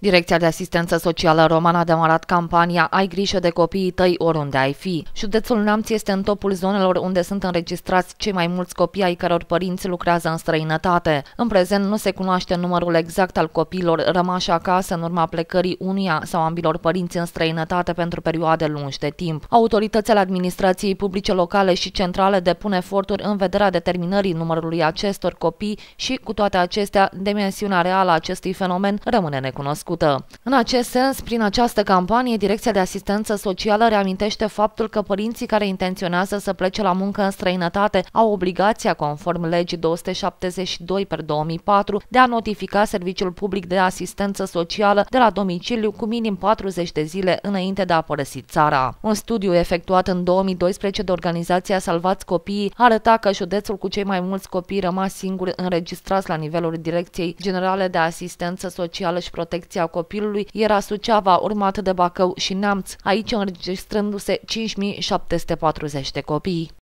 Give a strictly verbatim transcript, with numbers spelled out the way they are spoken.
Direcția de Asistență Socială Romană a demarat campania Ai grijă de copiii tăi oriunde ai fi. Județul Neamț este în topul zonelor unde sunt înregistrați cei mai mulți copii ai căror părinți lucrează în străinătate. În prezent nu se cunoaște numărul exact al copiilor rămași acasă în urma plecării unuia sau ambilor părinți în străinătate pentru perioade lungi de timp. Autoritățile administrației publice locale și centrale depun eforturi în vederea determinării numărului acestor copii și, cu toate acestea, dimensiunea reală a acestui fenomen rămâne necunoscută. În acest sens, prin această campanie, Direcția de Asistență Socială reamintește faptul că părinții care intenționează să plece la muncă în străinătate au obligația, conform legii două sute șaptezeci și doi pe două mii patru, de a notifica Serviciul Public de Asistență Socială de la domiciliu cu minim patruzeci de zile înainte de a părăsi țara. Un studiu efectuat în două mii doisprezece de organizația Salvați Copiii arăta că județul cu cei mai mulți copii rămași singuri înregistrați la nivelul Direcției Generale de Asistență Socială și Protecția Copilului era Suceava, urmat de Bacău și Neamț, aici înregistrându-se cinci mii șapte sute patruzeci de copii.